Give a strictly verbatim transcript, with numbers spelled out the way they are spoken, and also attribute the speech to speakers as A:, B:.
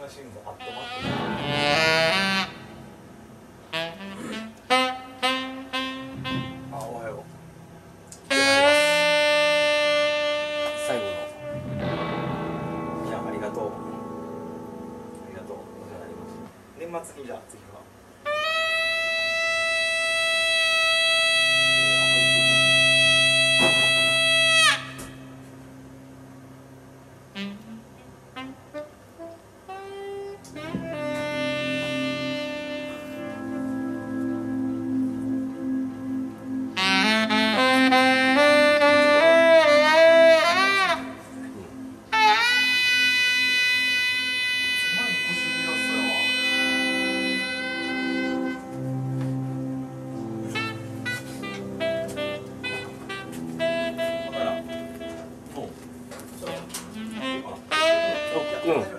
A: 山新聞アットマークあ、おはよう。最後のいや、ありがとうありがとう。お世話になります。年末にじゃあ次はうん。